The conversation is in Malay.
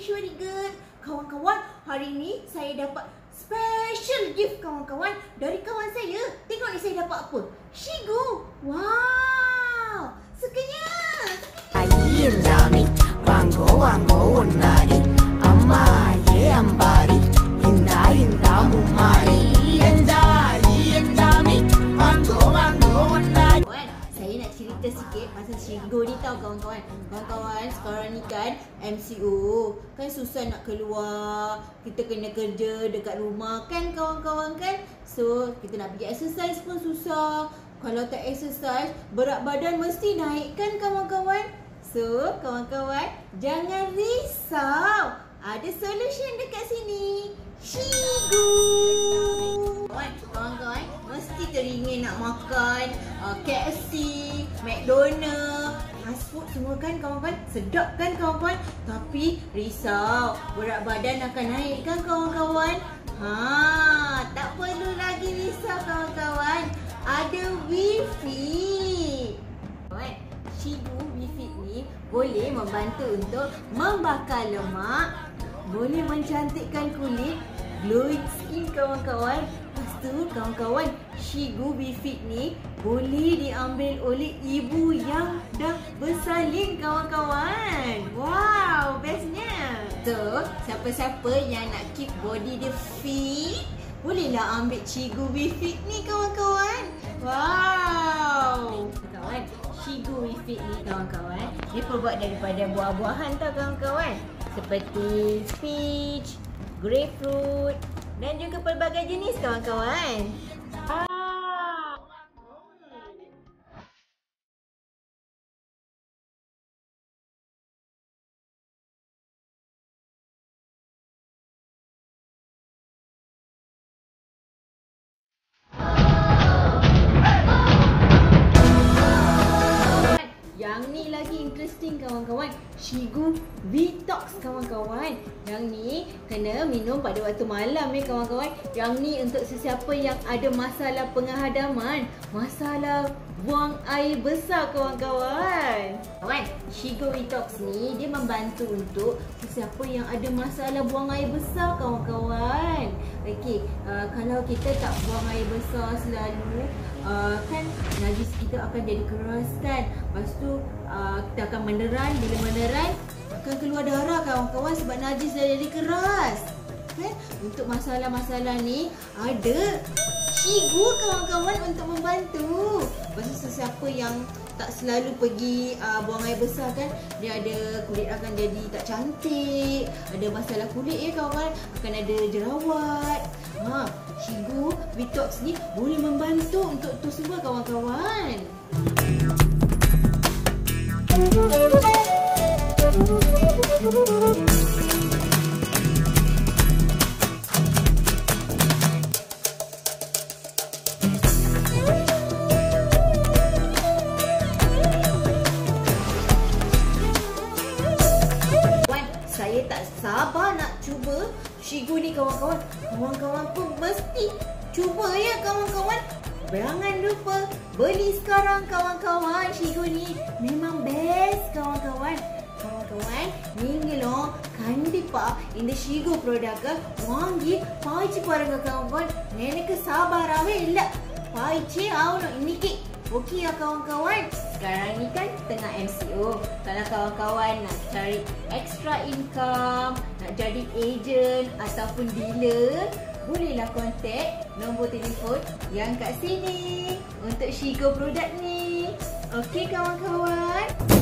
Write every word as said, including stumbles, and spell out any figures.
it's very good. Kawan-kawan, hari ni saya dapat special gift kawan-kawan dari kawan saya. Tengok ni saya dapat apa? Shigu. Wow. Sukanya. Ayindami, wango wango unari, amma ye ambari, inda inda mumari, inda ayindami, wango wango unari. Saya nak cerita sikit pasal Shigu ni tau kawan-kawan. Kawan-kawan, sekarang ni kan M C O. Kan susah nak keluar. Kita kena kerja dekat rumah kan kawan-kawan kan. So, kita nak pergi exercise pun susah. Kalau tak exercise, berat badan mesti naik kan kawan-kawan. So, kawan-kawan, jangan risau. Ada solution dekat sini. Shigu. Kawan-kawan, mesti teringin nak makan uh, K F C, McDonald, fast food semua kan kawan-kawan. Sedap kan kawan-kawan. Tapi risau, berat badan akan naik kan kawan-kawan. Ha, tak perlu lagi risau kawan-kawan. Ada WeFit. Kawan, Shigu WeFit ni boleh membantu untuk membakar lemak, boleh mencantikkan kulit, glowing skin kawan-kawan. Lepas tu kawan-kawan, Shigu WeFit ni boleh diambil oleh ibu yang dah bersalin kawan-kawan. Wow, bestnya. So, siapa-siapa yang nak keep body dia fit, bolehlah ambil Shigu WeFit ni kawan-kawan. Wow. Kawan, Shigu WeFit ni kawan-kawan, dia terbuat daripada buah-buahan tau kawan-kawan. Seperti peach, grapefruit dan juga pelbagai jenis kawan-kawan. Ah. Yang ni lagi interesting kawan-kawan. Shigu Detox kawan-kawan. Yang ni kena minum pada waktu malam ya kawan-kawan. Yang ni untuk sesiapa yang ada masalah penghadaman, masalah buang air besar kawan-kawan. Kawan, Shigu Detox ni dia membantu untuk sesiapa yang ada masalah buang air besar kawan-kawan. Okey, uh, kalau kita tak buang air besar selalu, uh, kan najis kita akan jadi keras kan. Lepas tu uh, kita akan meneran. Bila meneran akan keluar darah kawan-kawan sebab najis dah jadi keras kan. Untuk masalah-masalah ni ada Shigu kawan-kawan untuk membantu. Lepas tu sesiapa yang tak selalu pergi uh, buang air besar kan, dia ada kulit akan jadi tak cantik, ada masalah kulit ya kawan, akan ada jerawat. Ha, Shigu Detox ni boleh membantu untuk tu semua kawan-kawan. Saya tak sabar nak cuba Shigu ni kawan-kawan. Kawan-kawan pun mesti cuba ya kawan-kawan. Jangan lupa beli sekarang kawan-kawan. Shigu ni memang best kawan-kawan. Kawan-kawan, நீங்களும் கண்டிப்பா இந்த Shigu product வாங்கி பாய்ச்சி பாருங்க kawan-kawan. எனக்கு சாபாராவே இல்ல. பாய்ச்சி ஆகணும் இன்னைக்கு. Okey ya kawan-kawan. Sekarang ni kan tengah M C O. Kalau kawan-kawan nak cari extra income, nak jadi agent ataupun dealer, bolehlah kontak nombor telefon yang kat sini untuk Shigu produk ni. Okey kawan-kawan.